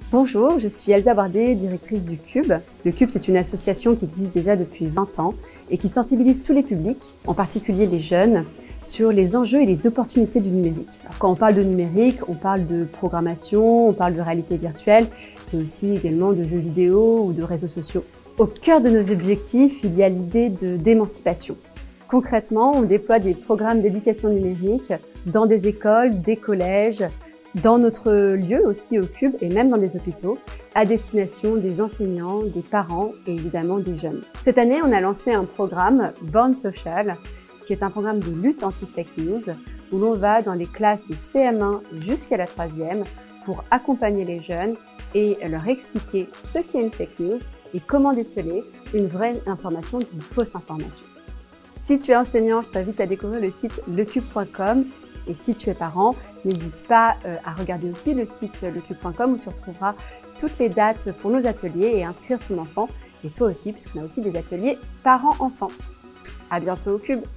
Bonjour, je suis Elsa Bardé, directrice du Cube. Le Cube, c'est une association qui existe déjà depuis 20 ans et qui sensibilise tous les publics, en particulier les jeunes, sur les enjeux et les opportunités du numérique. Alors, quand on parle de numérique, on parle de programmation, on parle de réalité virtuelle, mais aussi également de jeux vidéo ou de réseaux sociaux. Au cœur de nos objectifs, il y a l'idée d'émancipation. Concrètement, on déploie des programmes d'éducation numérique dans des écoles, des collèges, dans notre lieu aussi au Cube et même dans des hôpitaux, à destination des enseignants, des parents et évidemment des jeunes. Cette année, on a lancé un programme Born Social, qui est un programme de lutte anti-fake news, où l'on va dans les classes de CM1 jusqu'à la 3e pour accompagner les jeunes et leur expliquer ce qu'est une fake news et comment déceler une vraie information d'une fausse information. Si tu es enseignant, je t'invite à découvrir le site lecube.com et si tu es parent, n'hésite pas à regarder aussi le site lecube.com où tu retrouveras toutes les dates pour nos ateliers et inscrire ton enfant et toi aussi puisqu'on a aussi des ateliers parents-enfants. À bientôt au Cube.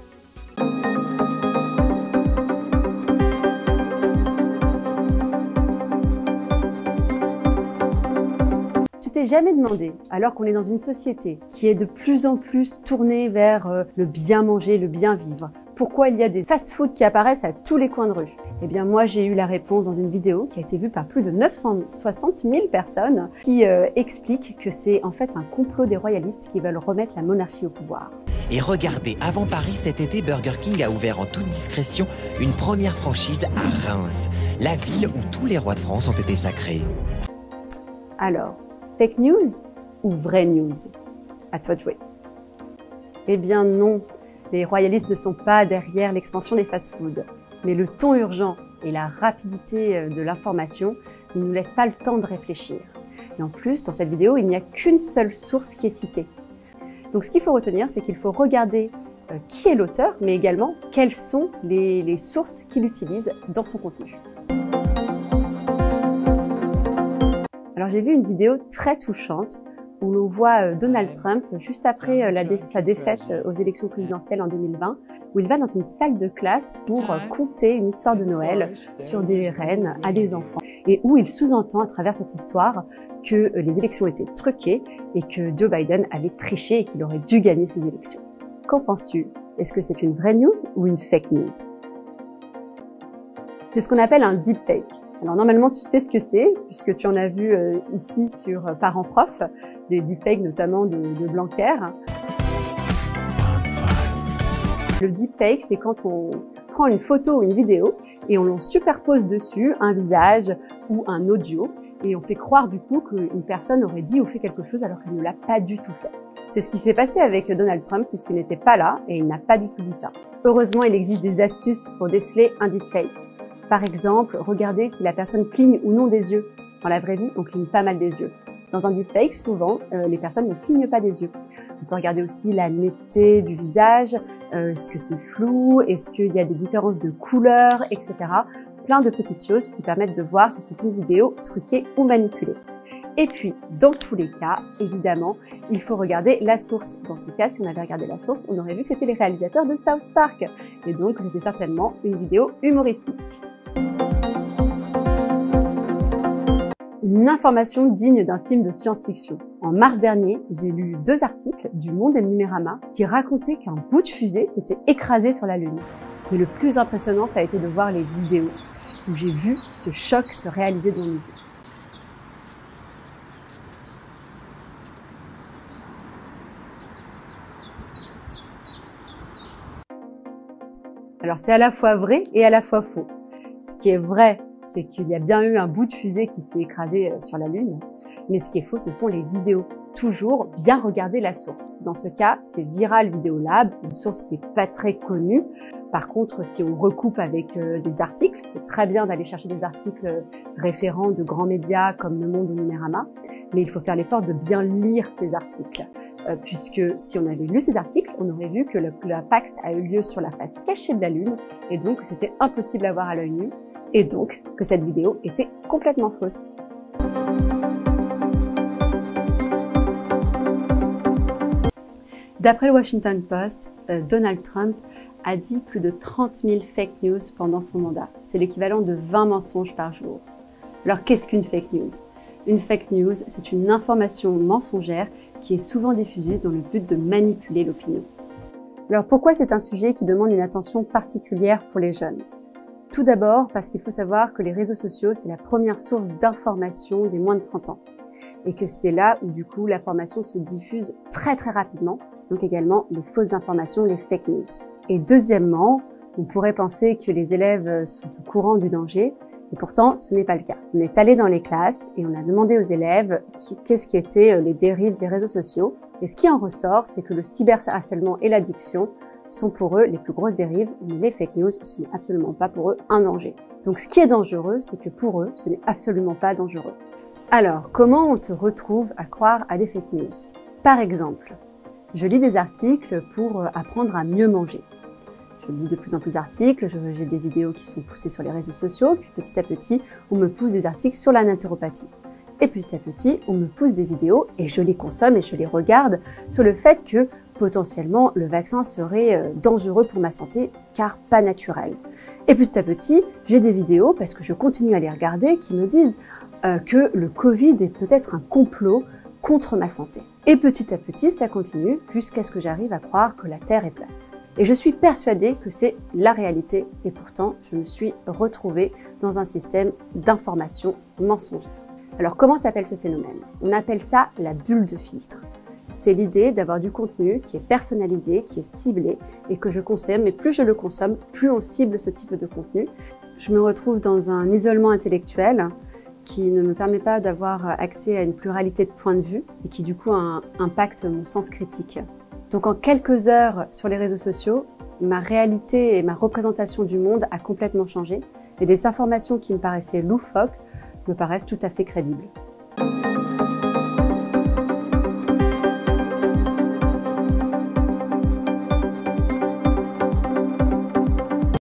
Tu t'es jamais demandé, alors qu'on est dans une société qui est de plus en plus tournée vers le bien manger, le bien vivre, pourquoi il y a des fast-foods qui apparaissent à tous les coins de rue? Eh bien, moi, j'ai eu la réponse dans une vidéo qui a été vue par plus de 960 000 personnes qui explique que c'est en fait un complot des royalistes qui veulent remettre la monarchie au pouvoir. Et regardez, avant Paris, cet été, Burger King a ouvert en toute discrétion une première franchise à Reims, la ville où tous les rois de France ont été sacrés. Alors, fake news ou vraie news? À toi de jouer. Eh bien non, les royalistes ne sont pas derrière l'expansion des fast-foods. Mais le ton urgent et la rapidité de l'information ne nous laissent pas le temps de réfléchir. Et en plus, dans cette vidéo, il n'y a qu'une seule source qui est citée. Donc ce qu'il faut retenir, c'est qu'il faut regarder qui est l'auteur, mais également quelles sont les sources qu'il utilise dans son contenu. Alors j'ai vu une vidéo très touchante où l'on voit Donald Trump juste après sa défaite aux élections présidentielles en 2020, où il va dans une salle de classe pour conter une histoire de Noël sur des reines à des enfants, et où il sous-entend à travers cette histoire que les élections étaient truquées et que Joe Biden avait triché et qu'il aurait dû gagner ces élections. Qu'en penses-tu? Est-ce que c'est une vraie news ou une fake news? C'est ce qu'on appelle un deepfake. Alors normalement, tu sais ce que c'est, puisque tu en as vu ici sur Parents Prof, des deepfakes notamment de Blanquer. Le deepfake, c'est quand on prend une photo ou une vidéo et on l'en superpose dessus un visage ou un audio et on fait croire du coup qu'une personne aurait dit ou fait quelque chose alors qu'elle ne l'a pas du tout fait. C'est ce qui s'est passé avec Donald Trump puisqu'il n'était pas là et il n'a pas du tout dit ça. Heureusement, il existe des astuces pour déceler un deepfake. Par exemple, regardez si la personne cligne ou non des yeux. Dans la vraie vie, on cligne pas mal des yeux. Dans un deepfake, souvent, les personnes ne clignent pas des yeux. On peut regarder aussi la netteté du visage, est-ce que c'est flou, est-ce qu'il y a des différences de couleurs, etc. Plein de petites choses qui permettent de voir si c'est une vidéo truquée ou manipulée. Et puis, dans tous les cas, évidemment, il faut regarder la source. Dans ce cas, si on avait regardé la source, on aurait vu que c'était les réalisateurs de South Park. Et donc, c'était certainement une vidéo humoristique. Une information digne d'un film de science-fiction. En mars dernier, j'ai lu 2 articles du Monde et de Numérama qui racontaient qu'un bout de fusée s'était écrasé sur la Lune. Mais le plus impressionnant, ça a été de voir les vidéos où j'ai vu ce choc se réaliser devant mes yeux. Alors c'est à la fois vrai et à la fois faux. Ce qui est vrai, c'est qu'il y a bien eu un bout de fusée qui s'est écrasé sur la Lune. Mais ce qui est faux, ce sont les vidéos. Toujours bien regarder la source. Dans ce cas, c'est Viral Video Lab, une source qui est pas très connue. Par contre, si on recoupe avec des articles, c'est très bien d'aller chercher des articles référents de grands médias comme Le Monde ou Numérama. Mais il faut faire l'effort de bien lire ces articles. Puisque si on avait lu ces articles, on aurait vu que l'impact a eu lieu sur la face cachée de la Lune et donc que c'était impossible à voir à l'œil nu et donc que cette vidéo était complètement fausse. D'après le Washington Post, Donald Trump a dit plus de 30 000 fake news pendant son mandat. C'est l'équivalent de 20 mensonges par jour. Alors qu'est-ce qu'une fake news? Une fake news, c'est une information mensongère qui est souvent diffusée dans le but de manipuler l'opinion. Alors pourquoi c'est un sujet qui demande une attention particulière pour les jeunes? Tout d'abord parce qu'il faut savoir que les réseaux sociaux, c'est la première source d'information des moins de 30 ans. Et que c'est là où du coup l'information se diffuse très rapidement, donc également les fausses informations, les fake news. Et deuxièmement, on pourrait penser que les élèves sont au courant du danger, et pourtant ce n'est pas le cas. On est allé dans les classes et on a demandé aux élèves qu'est-ce qui étaient les dérives des réseaux sociaux. Et ce qui en ressort, c'est que le cyberharcèlement et l'addiction sont pour eux les plus grosses dérives, mais les fake news, ce n'est absolument pas pour eux un danger. Donc ce qui est dangereux, c'est que pour eux, ce n'est absolument pas dangereux. Alors, comment on se retrouve à croire à des fake news? Par exemple, je lis des articles pour apprendre à mieux manger. Je lis de plus en plus d'articles, j'ai des vidéos qui sont poussées sur les réseaux sociaux, puis petit à petit, on me pousse des articles sur la naturopathie. Et petit à petit, on me pousse des vidéos et je les consomme et je les regarde sur le fait que potentiellement le vaccin serait dangereux pour ma santé car pas naturel. Et petit à petit, j'ai des vidéos, parce que je continue à les regarder, qui me disent que le Covid est peut-être un complot contre ma santé. Et petit à petit, ça continue jusqu'à ce que j'arrive à croire que la Terre est plate. Et je suis persuadée que c'est la réalité et pourtant, je me suis retrouvée dans un système d'information mensongère. Alors comment s'appelle ce phénomène? On appelle ça la bulle de filtre. C'est l'idée d'avoir du contenu qui est personnalisé, qui est ciblé et que je consomme. Et plus je le consomme, plus on cible ce type de contenu. Je me retrouve dans un isolement intellectuel qui ne me permet pas d'avoir accès à une pluralité de points de vue et qui du coup impacte mon sens critique. Donc en quelques heures sur les réseaux sociaux, ma réalité et ma représentation du monde a complètement changé et des informations qui me paraissaient loufoques me paraissent tout à fait crédibles.